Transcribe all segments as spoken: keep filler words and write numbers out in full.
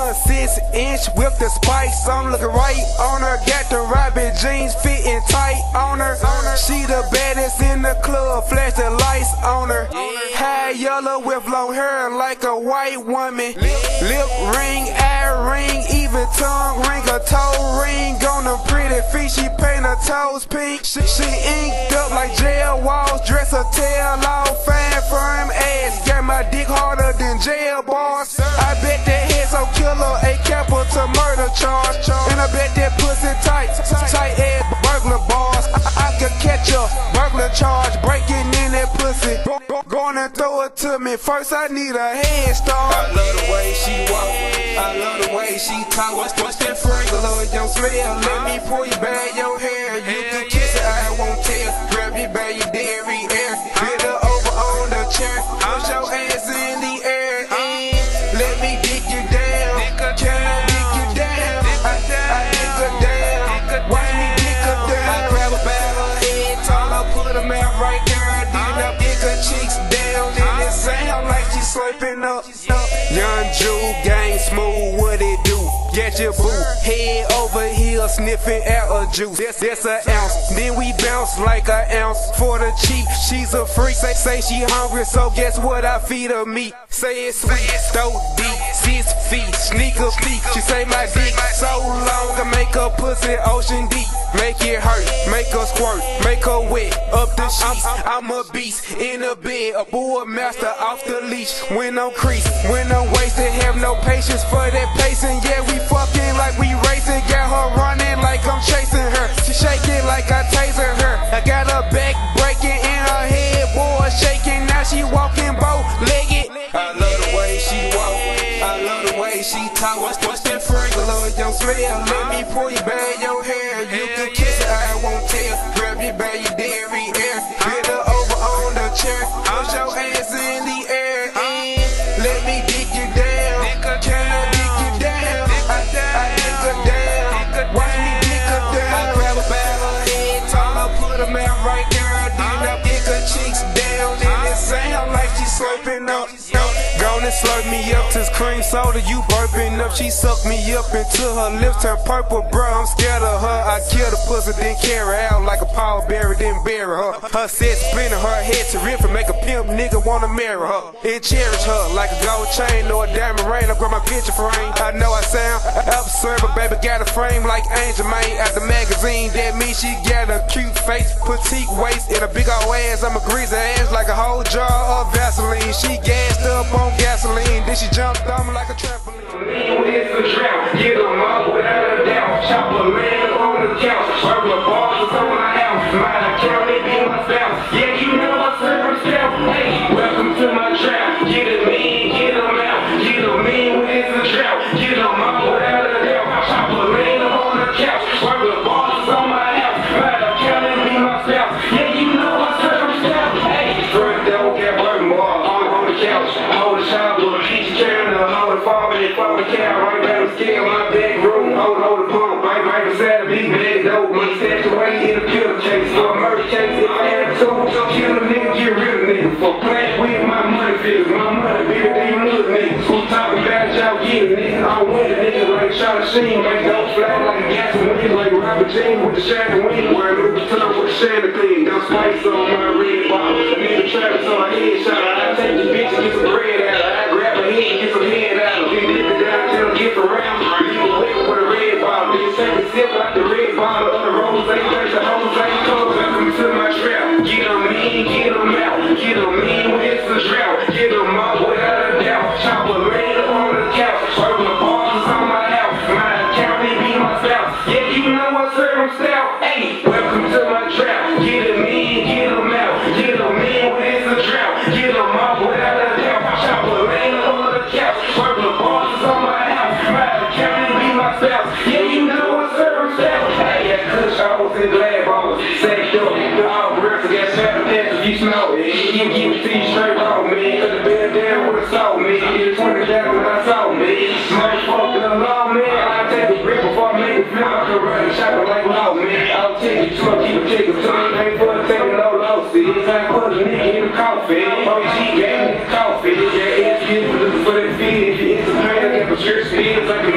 a six inch with the spikes on, looking right on her. Got the rabbit jeans fitting tight on her. She the baddest in the club, flash the lights on her. High yellow with long hair like a white woman. Lip ring, eye ring, even tongue ring, a toe ring on them pretty feet. She paint her toes pink. She, she inked up like jail walls, dress her tail off, fan firm ass. Got my dick harder than jail bars. I bet that head so killer, a capital murder charge. And I bet that pussy tight, tight ass burglar bars. I, I could catch a burglar charge, breaking in that pussy. Go, go, gonna throw it to me. First I need a head start. I love the way she walk, I love the way she talk. What's, what's that fragrance? Lord, your smell. Let me pull you back your hair. You can kiss it, I won't tell. Grab your bag, your dairy air. Get her over on the chair. Push your ass in the air and let me dick you down. Can I dick you down? I, I dick her down. Watch me dick her down. I grab her by her head, tall her, put her mouth right there. Then I dick her cheeks down. And it sound like she slurping up. Young Jew, gang smooth, what it do? Get your boo, head over here, sniffing out a juice. That's, that's an ounce. Then we bounce like an ounce for the cheap. She's a freak, say, say she hungry, so guess what? I feed her meat. Say it's sweet, so deep, six feet, sneaker feet. She say my dick so long, I make her pussy ocean deep. Make it hurt, make her squirt, make her wet up the sheets. I'm a beast in a bed, a bull master off the leash. When I'm creased, when I'm wasted, have no patience for that pacing. Yeah, we fucking like we racing, got her running like I'm chasing her. She shaking like I taser her. I got her back breaking in her head, boy shaking. Now she walking bow-legged. I love the way she walk, I love the way she talk. What's, what's that fragrance? Lord, your smell. Let me pull you back your hair. You can kiss it, I won't tell. Grab your bag, your dairy air. Get her over on the chair. Push your ass in the air and let me dick you down. Can I dick you down? I, I dick her down. Watch me dick her down. I grab her by her head, tall her, put her mouth right there. Then I dick her cheeks down. And it sound like she slurping up. Gonna slurp me up to cream soda, you burping up. She suck me up until her lips turn purple, bro. I'm scared of her. I kill the pussy, then carry her out like a pallbearer, then bury her. Her set spinning, her head terrific, make a pimp nigga wanna marry her and cherish her like a gold chain or a diamond ring. I grab my picture frame. I know I sound absurd, but baby got a frame like Angel Man at the magazine. That means she got a cute face, petite waist, and a big old ass. I'm a greasy ass like a whole jar of Vaseline. She gassed up on gasoline, then she jumped on me like a trampoline. It's a drought, get them up without a doubt. Chopper land on the couch, burglar bars on my house. My account, it be myself. Yeah, you know I serve myself. Hey, welcome to my trap. Get them in, get them out. Get them in when it's a drought. Get them up without a doubt. Chopper land on the couch, burglar bars on my house. My account, it be myself. Yeah, you know I serve myself. Hey, front door got burglar bars on, on the couch. Hold the shop, little kitchen counter, hold the farm, and farm the cow, right down the scale, my back room, hold, hold the pump, right, right beside the big bag, dope, money stashed away in the killer case, for a murder case, if I had to, so kill a nigga, get rid of nigga, for playing with my money figures, my money bigger than you little niggas, who talking about y'all getting niggas, I don't win the niggas like Charlie Sheen, make don't fly like a gasoline, like Robert Jean with the shiny wing, wear Louis Vuitton with the shanty clean, got spice on my red bottle, a nigga Travis on a headshot, I take the bitch and get some bread out, I grab her head, get some head out, then dip it down till it gets around, leave a liquor with a red bottle, then take a sip out the red bottle of the rose, they take the whole thing cold, welcome to my trap, get them in, get them out, get them in when it's a drought, get them up without a doubt, chopper land on the couch, burglar bars on my house, my account, it be myself, yeah, you know I serve myself, hey, welcome to my trap, get them in, get them out, get them in when it's a drought, get them up without a doubt, chopper land on the couch, burglar bars on my house, my account, it be myself, yeah, you know I serve myself, hey, that kush hoes and glad balls, sacked up, all breath, got shot if you snow it, you give it to you straight raw, man, cause the bed down with a salt, man, it's twenty thousand I saw, man, smash fuck in the law, man, I take a grip before I make it feel like a running shopper like law, man, I'll take you to a keep a tick of time, ain't for the taking no losses, I put a nigga in the coffee, O G gave me the coffee, yeah, it's good for that feed, if you into pain, I got my shirt speed, like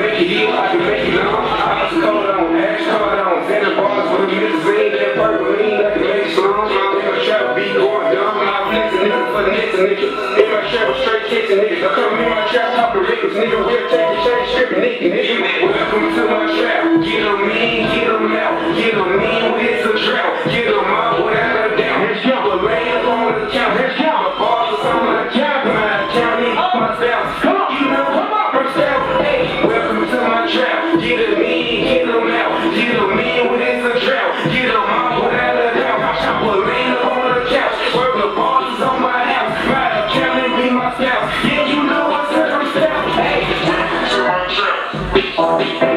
chasing niggas. I come in my trap, talking riggers, nigga. We'll take the chain, stripping nigga, nigga. Welcome to my trap. Get 'em in, get 'em out. Get 'em in when it's a drought. Get 'em out without a doubt. Let's go. Put layers on the count. Let's go. My bars is on my count. My account is myself. Come on. You know, come on, myself. Hey, welcome to my trap. Get 'em in, get 'em out. Get 'em in when it's a drought. Get 'em out without a doubt. I put layers on the couch. Work the bars is on my house. My account and be myself. Yeah, you know what's up, myself. Hey, welcome to my trap.